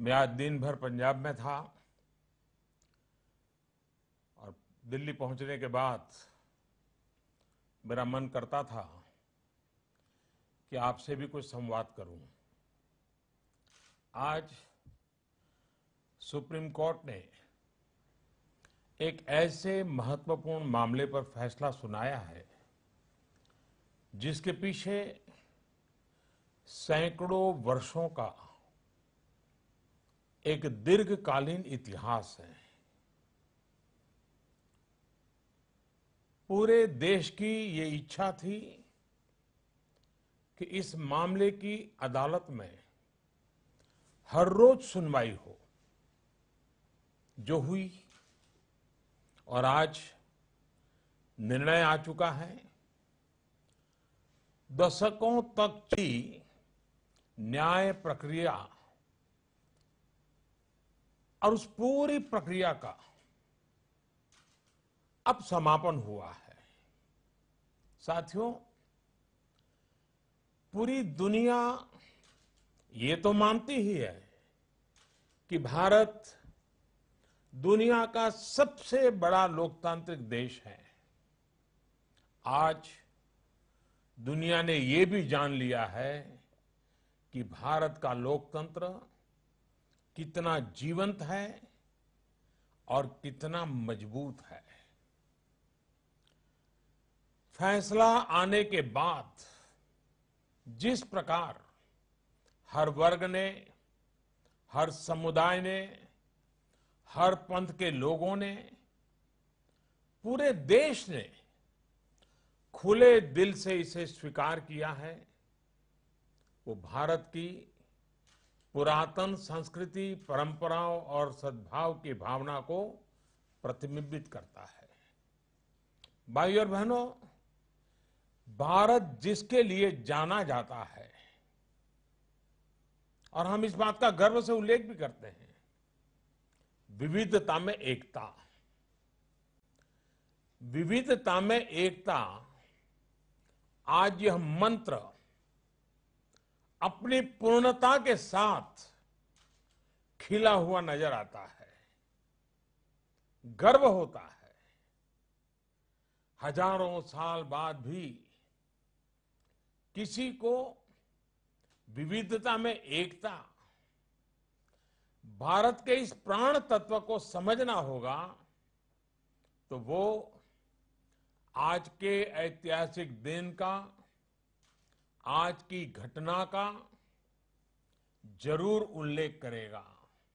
मैं आज दिन भर पंजाब में था और दिल्ली पहुंचने के बाद मेरा मन करता था कि आपसे भी कुछ संवाद करूं। आज सुप्रीम कोर्ट ने एक ऐसे महत्वपूर्ण मामले पर फैसला सुनाया है जिसके पीछे सैकड़ों वर्षों का एक दीर्घकालीन इतिहास है। पूरे देश की ये इच्छा थी कि इस मामले की अदालत में हर रोज सुनवाई हो, जो हुई और आज निर्णय आ चुका है। दशकों तक की न्याय प्रक्रिया और उस पूरी प्रक्रिया का अब समापन हुआ है। साथियों, पूरी दुनिया ये तो मानती ही है कि भारत दुनिया का सबसे बड़ा लोकतांत्रिक देश है। आज दुनिया ने ये भी जान लिया है कि भारत का लोकतंत्र कितना जीवंत है और कितना मजबूत है। फैसला आने के बाद जिस प्रकार हर वर्ग ने, हर समुदाय ने, हर पंथ के लोगों ने, पूरे देश ने खुले दिल से इसे स्वीकार किया है, वो भारत की पुरातन संस्कृति, परंपराओं और सद्भाव की भावना को प्रतिबिंबित करता है। भाइयों और बहनों, भारत जिसके लिए जाना जाता है और हम इस बात का गर्व से उल्लेख भी करते हैं, विविधता में एकता। विविधता में एकता, आज यह मंत्र अपनी पूर्णता के साथ खिला हुआ नजर आता है। गर्व होता है, हजारों साल बाद भी किसी को विविधता में एकता, भारत के इस प्राण तत्व को समझना होगा, तो वो आज के ऐतिहासिक दिन का, आज की घटना का जरूर उल्लेख करेगा।